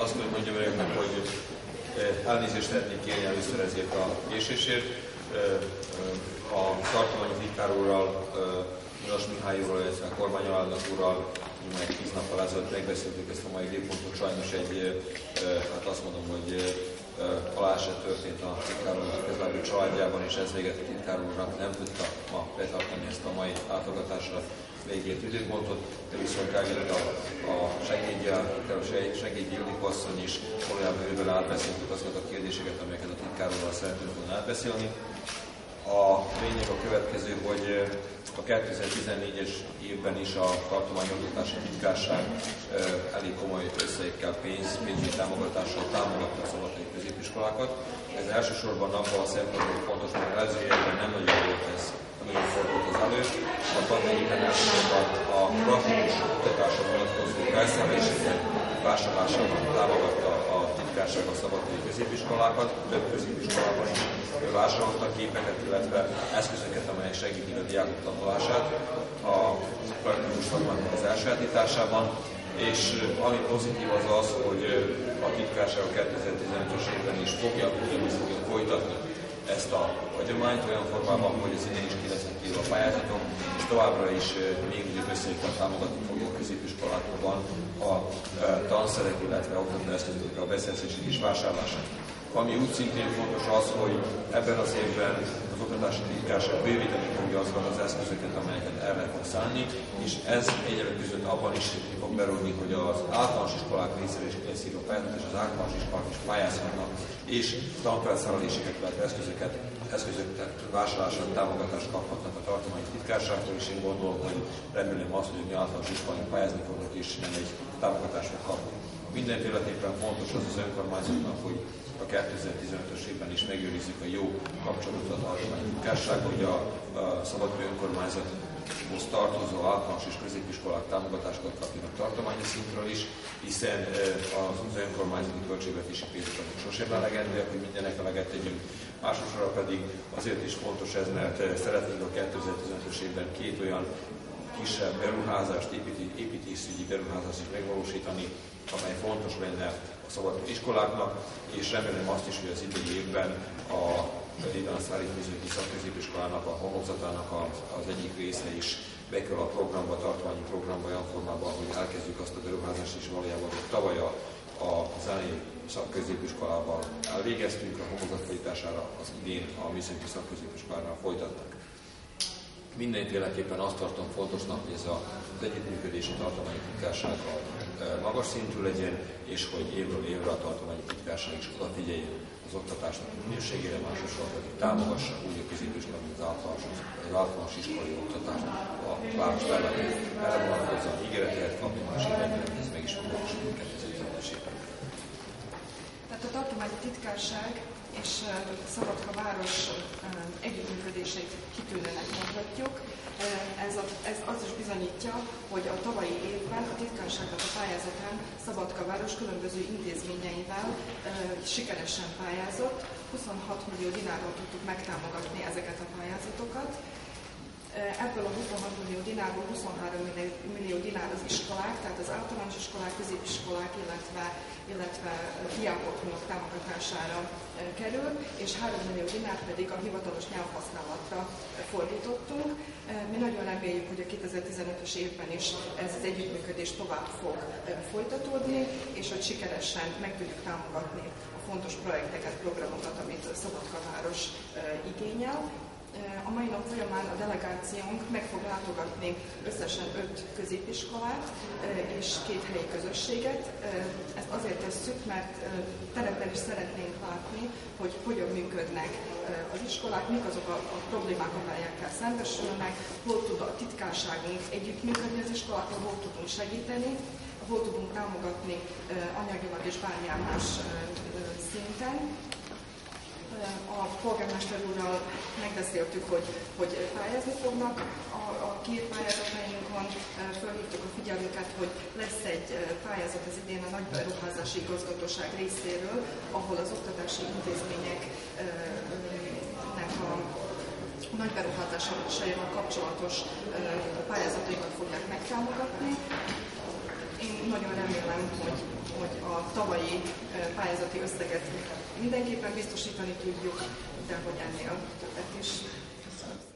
azt kell, hogy mondjam önöknek, hogy elnézést szeretnék kérni először ezért a késésért. A tartományi titkár úrral, Milos Mihály úrral, illetve a kormányalelnök úrral meg 10 nappal ezelőtt megbeszéltük ezt a mai időpontot. Sajnos hát azt mondom, hogy haláleset történt a titkár úr közvetlenül családjában, és ez véget a titkár úrnak nem tudta ma betartani ezt a mai látogatásra végért időpontot, de viszont eljött a segédje Ildikó asszony is, valójában ővel átbeszéltük azokat a kérdéseket, amelyeket a titkár úrral szeretünk volna átbeszélni. A lényeg a következő, hogy a 2014-es évben is a tartományi oktatási titkárság elég komoly összegekkel pénzügyi támogatással támogatta a szabadhelyi középiskolákat. Ez elsősorban abban a szempontból fontos, mert az előző évben nem nagyon volt ez, nem nagyon fordult az elő. A tanulmányban elsősorban a praktikus oktatásra vonatkozó felszereléseket vásárlásában támogatta a titkárság a szabadhelyi középiskolákat, több középiskolában is vásároltak képeket, illetve eszközöket, amelyek segítik a diákok tanulását a praktikus tanulmányok az elsajátításában. És ami pozitív az az, hogy a titkárság a 2015-ös évben is fogja folytatni ezt a hagyományt olyan formában, hogy az idén is ki lesznek írva a pályázatok, és továbbra is még nagyobb összegekkel támogatni fogja a középiskolákban a tanszerek, illetve oktató eszközök a beszerzését és vásárlását. Ami úgy szintén fontos az, hogy ebben az évben az oktatási titkárság bővíteni fogja azokat az eszközöket, amelyeket erre fog szállni, és ez egyébként között abban is fog berülni, hogy az általános iskolák részére is készítő pályázat, és az általános iskolák is pályázhatnak, és tanfelszereléseket, illetve eszközök vásárlásán támogatást kaphatnak a tartományi titkárságtól, és én gondolom, hogy remélem azt, hogy mi általános iskolák pályázni fognak, és nem egy támogatást kapni. Mindenféleképpen fontos az önkormányzatnak, hogy a 2015-ös évben is megőrizzük a jó kapcsolatot a tartományi titkársággal, hogy a szabadhelyi önkormányzathoz tartozó általános és középiskolák támogatást kapnak tartományi szintről is, hiszen az önkormányzati költségvetési pénzek sosem elegendőek, hogy mindennek eleget tegyünk. Másodszorra pedig azért is fontos ez, mert szeretnénk a 2015-ös évben 2 olyan kisebb beruházást, építészügyi beruházást is megvalósítani, amely fontos lenne a szabadhelyi iskoláknak, és remélem azt is, hogy az idei évben a Dédán-Szári Műszaki Szakközépiskolának, a homlokzatának az egyik része is bekerül a programba, a tartományi programba olyan formában, hogy elkezdjük azt a beruházást is valójában, hogy tavaly a zenei szakközépiskolával elvégeztünk, a homlokzatfordítására az idén a Műszaki Szakközépiskolánál folytatnak. Mindenféleképpen azt tartom fontosnak, hogy ez az együttműködés a tartományi titkársággal magas szintű legyen, és hogy évről évre a tartományi titkárság is odafigyeljen az oktatásnak minőségére, másosról pedig támogassa úgy a középiskolai, az általános iskolai oktatást a város területén. Erre vonatkozóan ígéreteket kapni, és ígéreteket ez meg is fog valósulni 2015-ös évben. Tehát a tartományi titkárság és Szabadka város együttműködését kitűnőnek mondhatjuk. Ez azt is bizonyítja, hogy a tavalyi évben a titkárságnak a pályázatán Szabadka város különböző intézményeivel sikeresen pályázott. 26 millió dinárral tudtuk megtámogatni ezeket a pályázatokat. Ebből a 26 millió dinárból 23 millió dinár az iskolák, tehát az általános iskolák, középiskolák, illetve diákoknak támogatására kerül, és 3 millió dinár pedig a hivatalos nyelvhasználatra fordítottunk. Mi nagyon reméljük, hogy a 2015-ös évben is ez az együttműködés tovább fog folytatódni, és hogy sikeresen meg tudjuk támogatni a fontos projekteket, programokat, amit Szabadka város igényel. A mai nap folyamán a delegációnk meg fog látogatni összesen 5 középiskolát és 2 helyi közösséget. Ezt azért tesszük, mert terepen is szeretnénk látni, hogy hogyan működnek az iskolák, mik azok a problémák, amelyekkel szembesülnek, hol tud a titkárságunk együttműködni az iskolákkal, hol tudunk segíteni, hol tudunk támogatni anyagilag és bármilyen más szinten. A polgármester úrral megbeszéltük, hogy pályázni fognak a két pályázatainkon. Fölhívtuk a figyelmüket, hogy lesz egy pályázat az idén a Nagyberuházási Igazgatóság részéről, ahol az oktatási intézményeknek a nagyberuházásaival kapcsolatos pályázataikat fogják megtámogatni. én nagyon remélem, hogy a tavalyi pályázati összeget mindenképpen biztosítani tudjuk, de hogy ennél többet is. Köszönöm.